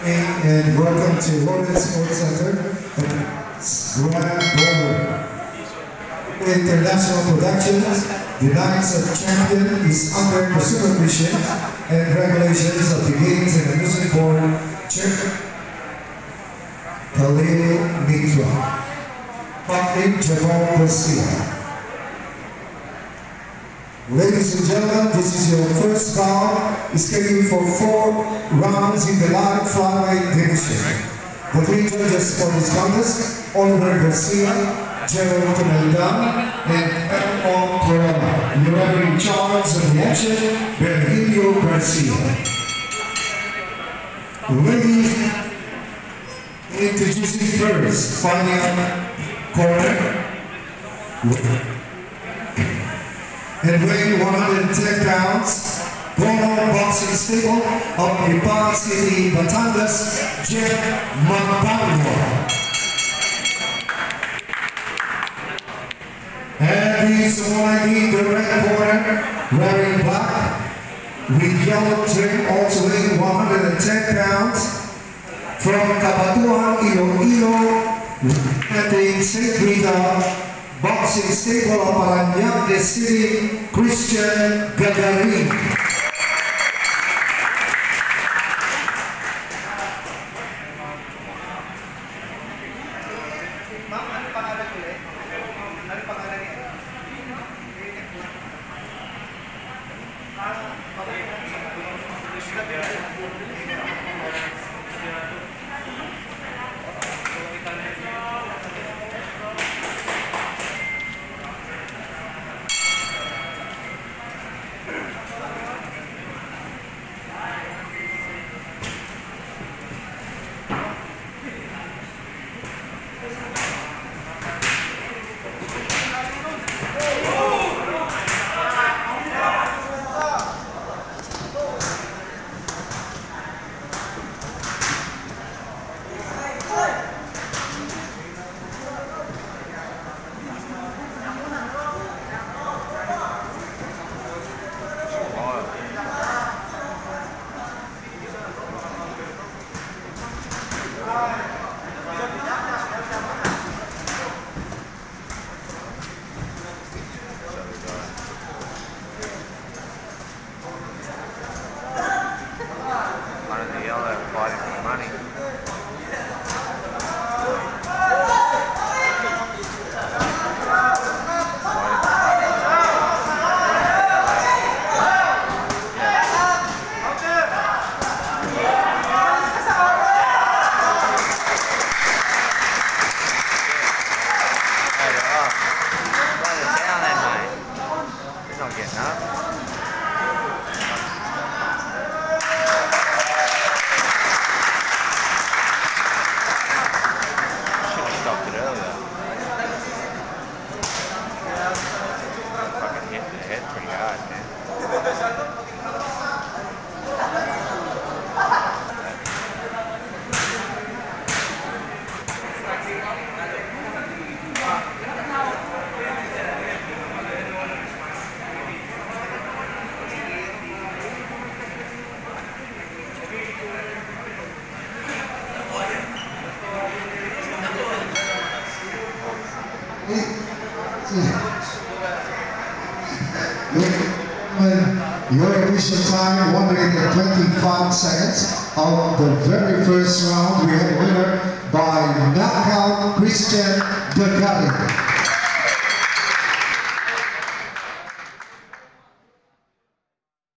And welcome to World Sports Center Grand Boulder. International Productions, the Knights of Champion is under the supervision and regulations of the Games and Amusement Board Chair Khalil Mitra. Patrick Jabal Garcia. Ladies and gentlemen, this is your first bout, scheduled for 4 rounds in the light flyweight division. The 3 judges for this contest: Oliver Garcia, Gerald Meldan, and Edmond Corona. Your referee in charge of the action, Virgilio Garcia. Ladies, introducing first, fighting corner. And weighing 110 pounds, Global Boxing Stable of Nepal City, Batangas, Jeff Magbanua. And he's in the red corner, wearing black, with yellow trim, also weighing 110 pounds, from Magbanua, Iloilo, representing St. Rita Boxing Stable of Paranaque City, Christian Gagarin. Your official time, 1 minute and 25 seconds. Of the very first round, we have a winner by knockout, Christian Gagarin.